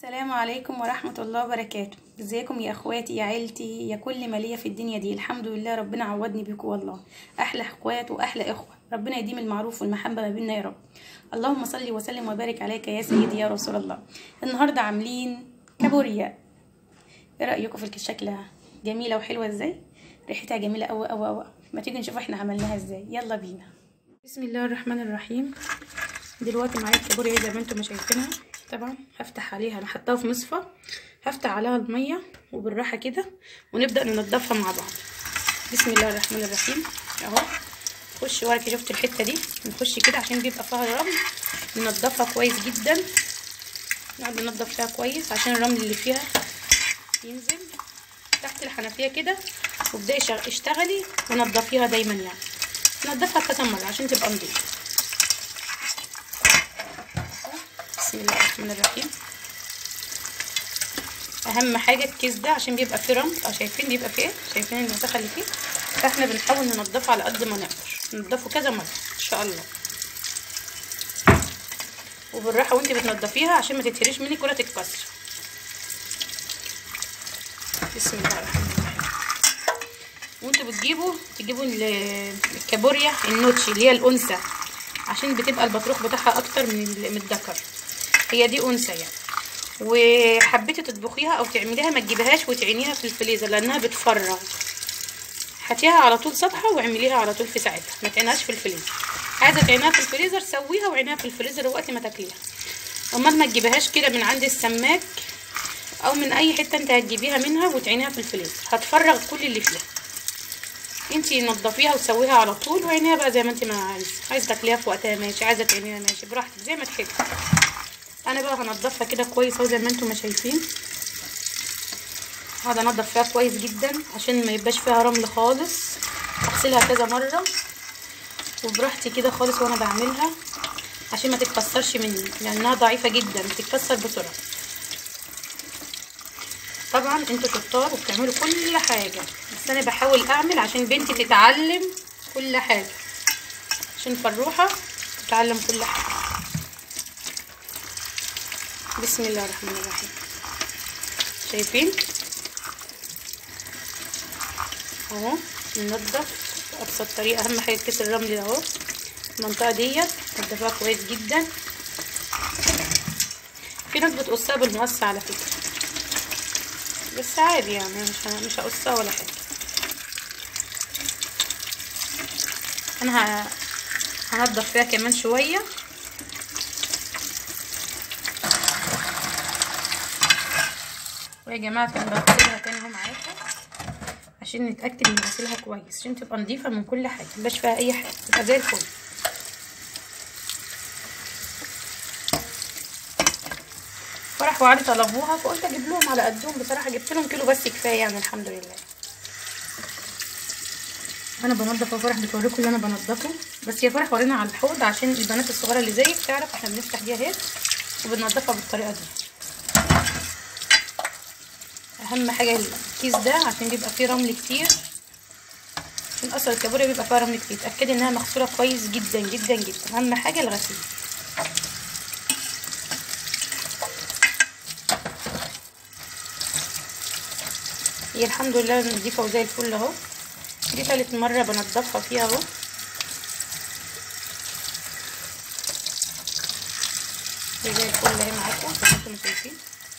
السلام عليكم ورحمة الله وبركاته. ازيكم يا اخواتي يا عيلتي يا كل ما ليا في الدنيا دي؟ الحمد لله، ربنا عوضني بيكم والله. احلى اخوات واحلى اخوة، ربنا يديم المعروف والمحبة ما بيننا يا رب. اللهم صل وسلم وبارك عليك يا سيدي يا رسول الله. النهارده عاملين كابوريا. ايه رايكم في شكلها؟ جميلة وحلوة ازاي؟ ريحتها جميلة قوي قوي قوي. ما تيجي نشوف احنا عملناها ازاي؟ يلا بينا. بسم الله الرحمن الرحيم. دلوقتي معايا الكابوريا زي ما انتم ما شايفينها. طبعا هفتح عليها، انا حطاها في مصفى، هفتح عليها الميه وبالراحه كده ونبدا ننضفها مع بعض. بسم الله الرحمن الرحيم. اهو نخش ورا كده، شفت الحته دي؟ نخش كده عشان بيبقى فيها رمل، ننضفها كويس جدا، نقعد ننضف فيها كويس عشان الرمل اللي فيها ينزل تحت الحنفيه كده. وابداي اشتغلي ونضفيها دايما، يعني نضفها كذا مره عشان تبقى نضيفه. بسم الله الرحمن الرحيم. اهم حاجه الكيس ده عشان بيبقى فيه رمل، شايفين بيبقى فيه ايه؟ شايفين المساحه اللي فيه؟ فاحنا بنحاول ننضفه على قد ما نقدر، ننضفه كذا مره ان شاء الله، وبالراحه وانت بتنضفيها عشان ما تتهريش منك ولا تتكسر. بسم الله الرحمن الرحيم. وانتوا تجيبوا الكابوريا النوتشي اللي هي الانثى، عشان بتبقى البطروخ بتاعها اكتر من الذكر. هي دي انثى يعني. وحبيتي تطبخيها او تعمليها ما تجيبهاش وتعينيها في الفريزر لانها بتفرغ. هاتيها على طول صبحه واعمليها على طول في ساعتها، ما تعينهاش في الفريزر. عايزه تعينيها في الفريزر سويها وعينيها في الفريزر وقت ما تاكليها. امال ما تجيبهاش كده من عند السماك او من اي حته انت هتجيبيها منها وتعينيها في الفريزر، هتفرغ كل اللي فيها. انتي نضفيها وسويها على طول وعينيها بقى زي ما انت ما عايزه تاكليها في وقتها ماشي، عايزه تعينيها ماشي، براحتك زي ما تحبي. انا بقى هنضفها كده كويس اهو زي ما انتم ما شايفين. هقعد انضف فيها كويس جدا عشان ما يبقاش فيها رمل خالص. اغسلها كذا مره وبراحتي كده خالص وانا بعملها عشان ما تتكسرش مني، لانها ضعيفه جدا بتتكسر بسرعه. طبعا انتوا شطار وبتعملوا كل حاجه، بس انا بحاول اعمل عشان بنتي تتعلم كل حاجه، عشان فروحه تتعلم كل حاجه. بسم الله الرحمن الرحيم. شايفين اهو ننضف بابسط طريقه. اهم حاجه كيس الرمل ده اهو، المنطقه ديت ننضفها كويس جدا. في ناس بتقصها بالمقص على فكره، بس عادي يعني مش هقصها ولا حاجه. انا هنضف فيها كمان شويه. ويا جماعه كان بغسلها تاني اهو معاكم عشان نتاكد ان نغسلها كويس عشان تبقى نظيفه من كل حاجه، مبقاش فيها اي حاجه، تبقى زي الفل. فرح وعلي طلبوها فقلت اجيب لهم على قدهم، بصراحه جبت لهم كيلو بس كفايه يعني الحمد لله. انا بنضف وفرح بتوريكم اللي انا بنضفه، بس يا فرح ورينا على الحوض عشان البنات الصغيره اللي زيك تعرف احنا بنفتح بيها اهي وبننضفها بالطريقه دي. اهم حاجه الكيس ده عشان بيبقى فيه رمل كتير، عشان اصلا الكابوريا بيبقى فيها رمل كتير. اتاكدي انها مغسوله كويس جدا جدا جدا، اهم حاجه الغسيل. هي الحمد لله نضيفه وزي الفل اهو. دي تالت مره بنضفها فيها اهو. زي الفل اهي معاكم زي ما انتم شايفين.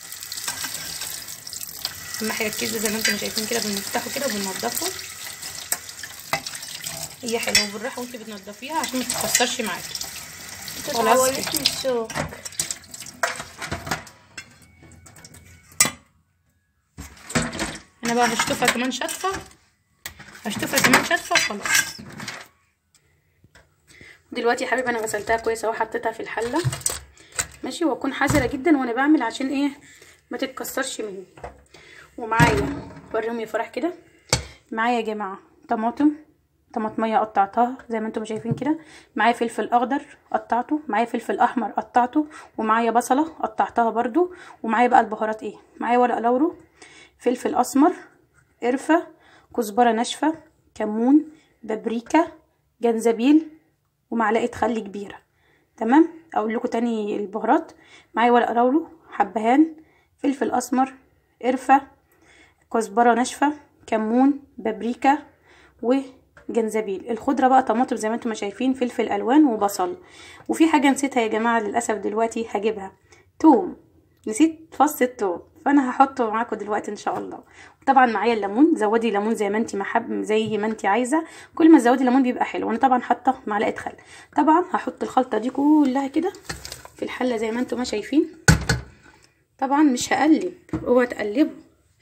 اهم حاجه الكيس ده زي ما انتم شايفين كده بنفتحه كده وبننضفه. هي حلوه وبالراحه وانت بتنضفيها عشان ما تتكسرش معاكي. خلاص كده الشوك. انا بقى هشطفها كمان شطفه، وخلاص. دلوقتي يا حبيبي انا غسلتها كويس اهو، حطيتها في الحله ماشي، واكون حذره جدا وانا بعمل عشان ايه ما تتكسرش مني. ومعايا وريهم يا فرح كده، معايا يا جماعه طماطميه قطعتها زي ما انتم شايفين كده، معايا فلفل اخضر قطعته، معايا فلفل احمر قطعته، ومعايا بصله قطعتها برده، ومعايا بقى البهارات ايه، معايا ورق لورو، فلفل اسمر، قرفه، كزبره ناشفه، كمون، بابريكا، جنزبيل، ومعلقه خل كبيره. تمام. اقول لكم تاني البهارات، معايا ورق لورو، حبهان، فلفل اسمر، قرفه، كزبره ناشفه، كمون، بابريكا، وجنزبيل. الخضره بقى طماطم زي ما انتم ما شايفين، فلفل الوان وبصل. وفي حاجه نسيتها يا جماعه للاسف دلوقتي هجيبها، توم، نسيت فص التوم، فانا هحطه معاكم دلوقتي ان شاء الله. طبعا معايا الليمون، زودي ليمون زي ما انت زي ما انت عايزه، كل ما تزودي ليمون بيبقى حلو. وانا طبعا حاطه معلقه خل. طبعا هحط الخلطه دي كلها كده في الحله زي ما انتم ما شايفين. طبعا مش هقلب، اوعى تقلبوا.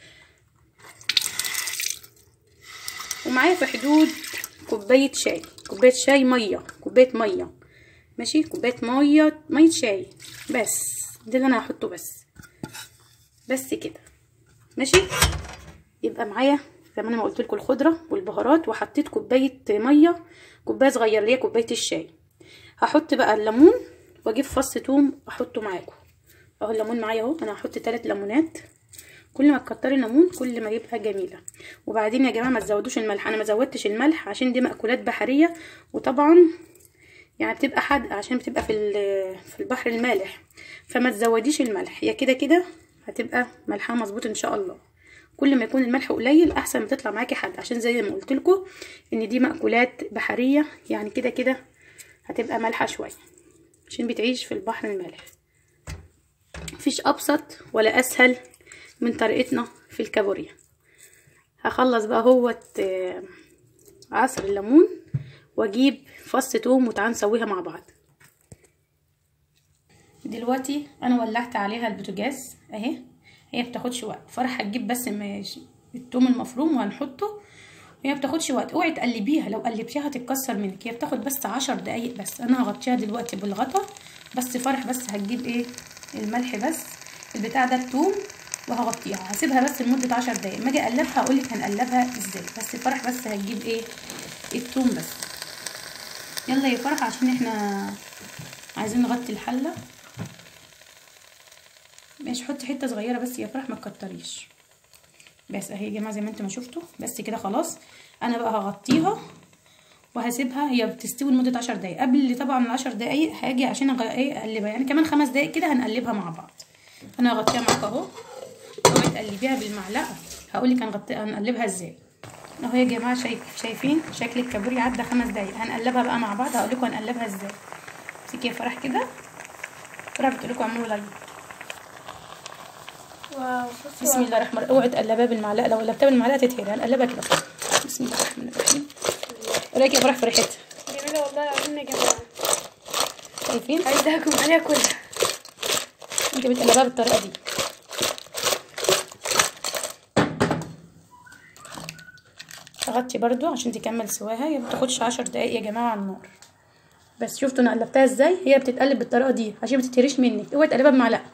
ومعايا في حدود كوبايه شاي، كوبايه شاي ميه، كوبايه ميه، ماشي، كوبايه ميه شاي بس. ده اللي انا هحطه بس كده، ماشي. يبقى معايا زي ما انا ما قلت لكم الخضره والبهارات، وحطيت كوبايه ميه، كوبايه صغيره اللي هي كوبايه الشاي. هحط بقى الليمون واجيب فص ثوم احطه معاكم اهو. الليمون معايا اهو، انا هحط 3 ليمونات. كل ما تكتري الليمون كل ما يبقى جميله. وبعدين يا جماعه ما تزودوش الملح، انا ما زودتش الملح عشان دي مأكولات بحريه، وطبعا يعني بتبقى حادقه عشان بتبقى في البحر المالح، فما تزوديش الملح. هي كده كده هتبقى ملحها مظبوط ان شاء الله. كل ما يكون الملح قليل احسن ما تطلع معاكي حد، عشان زي ما قلت لكم ان دي مأكولات بحريه، يعني كده كده هتبقى مالحه شويه عشان بتعيش في البحر المالح. مفيش ابسط ولا اسهل من طريقتنا في الكابوريا. هخلص بقى هوت عصر الليمون واجيب فص توم وتعالوا نسويها مع بعض. دلوقتي انا ولعت عليها البوتاجاز اهي، هي بتاخدش وقت. فرح هتجيب بس التوم المفروم وهنحطه، هي بتاخدش وقت. اوعي تقلبيها، لو قلبتيها هتتكسر منك. هي بتاخد بس 10 دقايق بس. انا هغطيها دلوقتي بالغطا بس. فرح بس هتجيب ايه الملح بس البتاع ده التوم، وهغطيها هسيبها بس لمده 10 دقايق. ما اجي اقلبها هقولك هنقلبها ازاي. بس فرح بس هتجيب ايه التوم بس. يلا يا فرح عشان احنا عايزين نغطي الحله. ماشي، حطي حته صغيره بس يا فرح، ما تكتريش بس اهي يا جماعه زي ما انتم ما شفتوا. بس كده خلاص. انا بقى هغطيها وهسيبها هي بتستوي لمده 10 دقايق. قبل طبعا 10 دقايق هاجي عشان اقلبها، يعني كمان 5 دقايق كده هنقلبها مع بعض. انا هغطيها معاكم اهو. اوعي تقلبيها بالمعلقه، هقولك هنقلبها ازاي اهو يا جماعه. شايفين شكل الكابوريا عدى 5 دقايق. هنقلبها بقى مع بعض، هقولكم هنقلبها ازاي. امسكي يا فرح كده. فرح بتقولكم اعملوا لايك. واو، بسم الله الرحمن الرحيم. اوعي تقلبيها بالمعلقه، لو قلبتها بالمعلقه تتهري. هنقلبها كده. بسم الله الرحمن الرحيم. وراكي يا فرح في ريحتها جميلة والله العظيم يا جماعة. شايفين؟ عايزة اكل عليها كلها. انت بتقلبها بالطريقه دي. اغطي برضو عشان تكمل سواها. هي بتاخدش 10 دقايق يا جماعه على النار بس. شفتوا انا قلبتها ازاي؟ هي بتتقلب بالطريقه دي عشان ما تتهريش منك. اوعي تقلبها بمعلقه.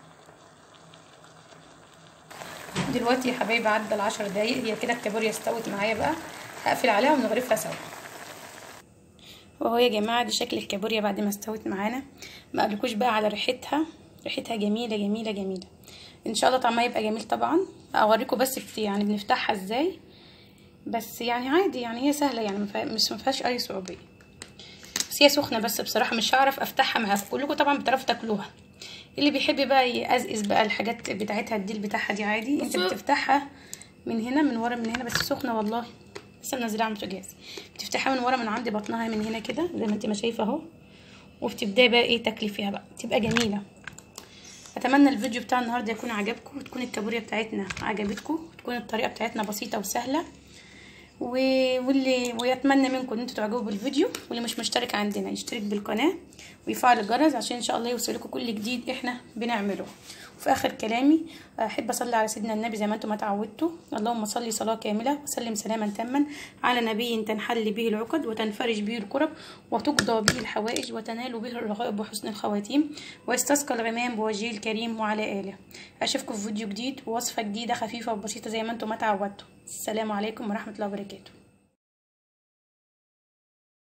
دلوقتي يا حبايبي عدى ال10 دقايق. هي كده الكابوريا استوت معايا بقى. هقفل عليها ونغرفها سوا. وهو يا جماعه دي شكل الكابوريا بعد ما استوت معانا. ما اقولكوش بقى على ريحتها. ريحتها جميله جميله جميله. ان شاء الله طعمها يبقى جميل طبعا. اوريكم بس يعني بنفتحها ازاي. بس يعني عادي، يعني هي سهله، يعني مش مفيهاش اي صعوبيه. بس هي سخنه بس بصراحه مش هعرف افتحها معاكم. كلكم طبعا بتعرفوا تاكلوها. اللي بيحب بقى يقزقز بقى الحاجات بتاعتها، الديل بتاعها دي عادي. انت بتفتحها من هنا من ورا من هنا. بس سخنه والله، لسه منزلها على البوتاجاز. بتفتحها من ورا من عند بطنها من هنا كده زي ما انت ما شايفه اهو. وبتبداي بقى ايه تاكلي فيها بقى، تبقى جميله. اتمنى الفيديو بتاع النهارده يكون عجبكم، وتكون الكابوريا بتاعتنا عجبتكم، وتكون الطريقه بتاعتنا بسيطه وسهله. ويتمنى منكم ان انتوا تعجبوا بالفيديو. واللي مش مشترك عندنا يشترك بالقناه ويفعل الجرس عشان ان شاء الله يوصلكم كل جديد احنا بنعمله. وفي اخر كلامي احب اصلي على سيدنا النبي زي ما انتم ما تعودتوا. اللهم صل صلاه كامله وسلم سلاما تاما على نبي تنحل به العقد وتنفرج به الكرب وتقضى به الحوائج وتنال به الرغائب بحسن الخواتيم ويستسقى الغمام بوجهه الكريم وعلى اله. اشوفكم في فيديو جديد ووصفه جديده خفيفه وبسيطه زي ما انتم ما تعودتوا. السلام عليكم ورحمه الله وبركاته.